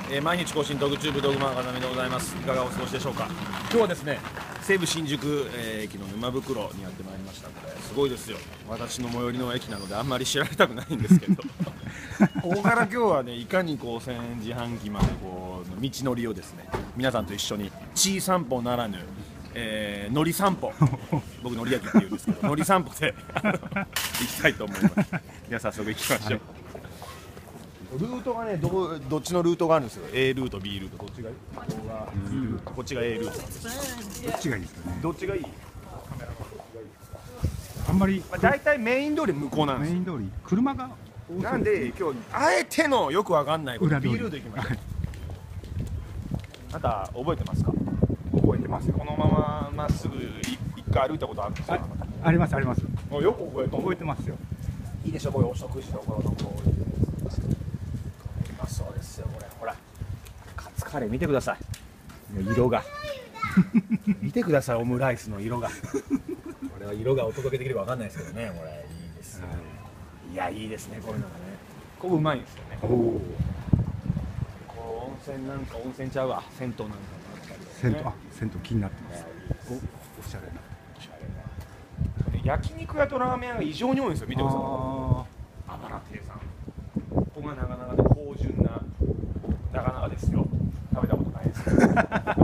毎日更新トークチューブドグマがなみでございます。いかがお過ごしでしょうか。今日はですね、西武新宿、駅の沼袋にやってまいりましたので、すごいですよ。私の最寄りの駅なのであんまり知られたくないんですけどここから今日はね、いかにこう1000自販機までこう道のりをですね、皆さんと一緒にちい散歩ならぬのり散歩僕のり焼きって言うんですけどのり散歩で行きたいと思います。じゃあ早速行きましょう。ルートがね、どっちのルートがあるんですよ。 A ルート B ルートどっちがいい？こっちが A ルートなんです。 どっちがいいですかね。 どっちがいい？ あんまり、 大体メイン通り向こうなんですよ。 メイン通り車が多そうなんで今日あえてのよくわかんないこと裏通り B ルート行きましょう。あなた覚えてますか？ 覚えてますよ。 このまままっすぐ一回歩いたことあるんですよ。 ありますあります。 よく覚えて覚えてますよ。 いいでしょ、こういうお食事どころのこういうそうですよ。これほらカツカレー見てください、色が見てください、オムライスの色がこれは色がお届けできるかわかんないですけどね、これいいですよ、いやいいですね、こういうのがね、ここうまいんですよね。こう温泉なんか温泉ちゃうわ、銭湯なんかもあったりとかね、 銭湯気になってます。おしゃれな焼肉屋とラーメン屋が異常に多いんですよ。見てください、あばら亭さん、ここがなかなかね芳醇ななかなかですよ。食べたことないですけどいや、なんか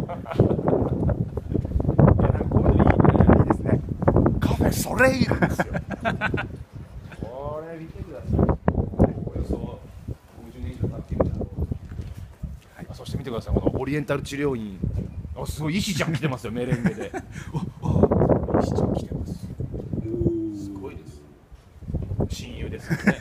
こういうのいいね。 いいですね。 カフェソレイユですよこれ見てください、およそ50年以上経っているだろう、そして見てください、このオリエンタル治療院、すごい石ちゃん来てますよ、メレンゲで石ちゃん来てます、すごいです、親友ですよね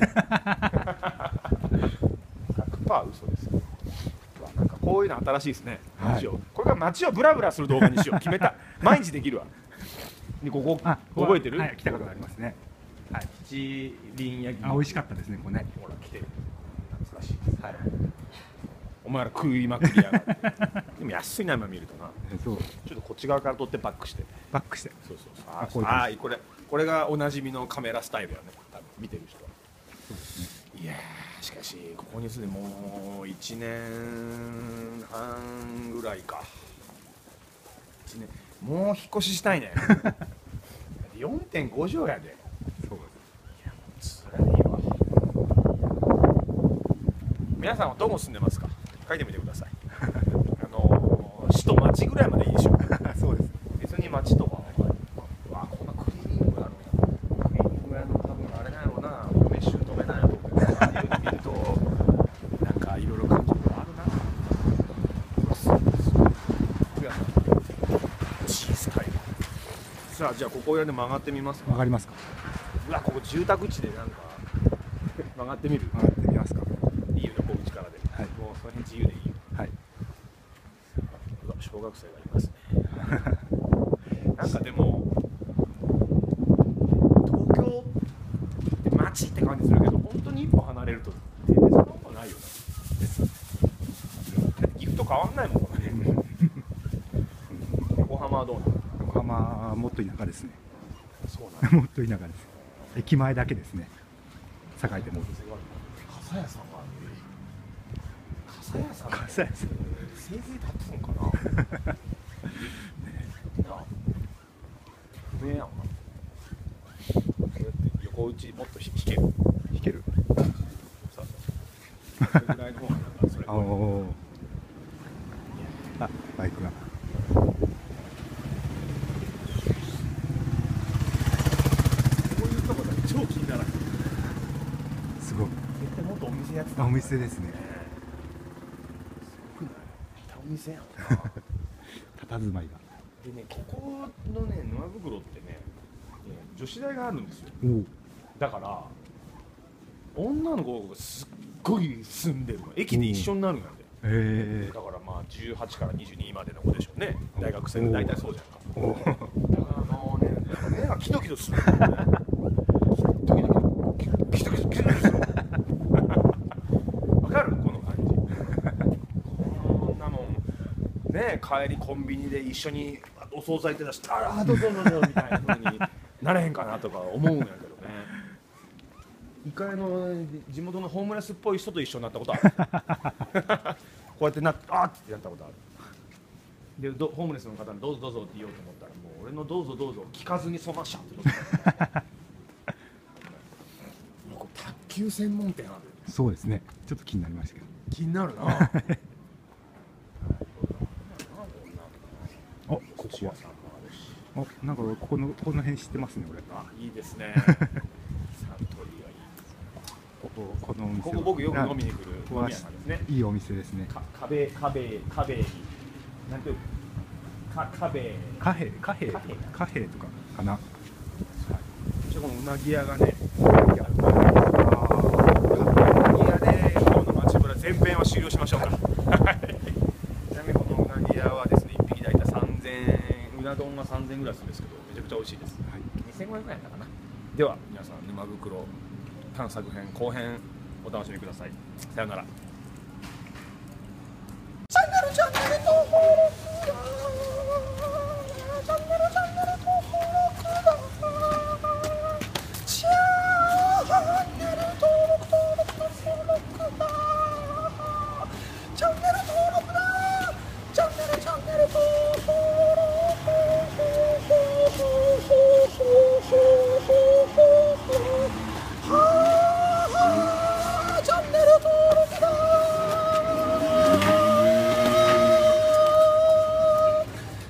100% 嘘ですよ。なんかこういうの新しいですね、街を、これから街をブラブラする動画にしよう、決めた毎日できるわ。でここ覚えてる？ はい、来たことがありますね。はい、 七輪焼き、 美味しかったですね、ここね。 ほら来てる、懐かしいです、はい、お前ら食いまくりやがってでも安いな、今見るとな。 そう、 ちょっとこっち側から撮ってバックして、 バックして。 そうそうそう、 こういう感じ。 これがおなじみのカメラスタイルやね、多分見てる人は。 そうですね。 いやー、しかしここに住んでもう1年半ぐらいか、1年、もう引っ越ししたいね4.5 畳やで。 そうです。 つらいわ。皆さんはどこ住んでますか？書いてみてください市と町ぐらいまでいいでしょそうです。 別に町とか、わあ、こんなクリーニングあるんや。クリーニング屋の多分あれなんやろうな、嫁姑なんやろうけど、ああいうの見るとなんかいろいろ感じることあるな。チースタイル。さあ、じゃあここらで曲がってみますか。 わかりますか。 うわ、ここ住宅地でなんか曲がってみる。 曲がってみますか。 いいよね、こう内からで、 はい、 もうその辺自由でいいよ。 はい。 小学生がいますねなんかでも東京って街って感じするけど、本当に一歩離れると全然そんなことないよね。岐阜と変わんないもんね横浜はどうなの？ 横浜はもっと田舎ですね。 そうなのもっと田舎です。駅前だけですね。栄えても。 傘屋さんがある。傘屋さん、 傘屋さん。 せいぜい立つのかな不明やんか。横打ちもっと引ける。 弾ける。 そうそれぐらいの方がなんかそれ。 あ、バイクが。 こういうとこだけ超気にならない。 すごい。 絶対もっとお店やってた。 お店ですね。 すごくない？お店やんな。 佇まいが。 でね、ここのね、沼袋ってね、女子大があるんですよ。だから女の子がすっごい住んでるの、駅で一緒になるんやで。だからまあ18から22までの子でしょうね。大学生の大体そうじゃんか。だからもうね、目がキドキドするんだよね。キドキドキドキドする。わかる？この感じ。こんなもんね、帰りコンビニで一緒にお惣菜手出して、あらどうぞどうぞみたいな風になれへんかなとか思うんやけどね。一回地元のホームレスっぽい人と一緒になったことあるうやってあーってやったことある。でホームレスの方にどうぞどうぞって言おうと思ったら、もう俺のどうぞどうぞ聞かずにそのままシャッて取ってここ卓球専門店ある。 そうですね。ちょっと気になりましたけど。 気になるな。あ、 ここは。あ、なんかこの辺知ってますね、俺。 あ、いいですね。サントリーはいい。 このお店。 ここ僕よく飲みに来る飲み屋さんですね。 いいお店ですね。 壁になんていう壁貨幣とかかな。 このうなぎ屋がね、うなぎ屋で今日の街ぶら前編は終了しましょうか。ちなみにこのうなぎ屋はですね、1匹大体3000円、うな丼が3000円ぐらいするんですけど、めちゃくちゃ美味しいです。はい、2500円だったかな。では皆さん、沼袋探索編後編お楽しみください。さようなら。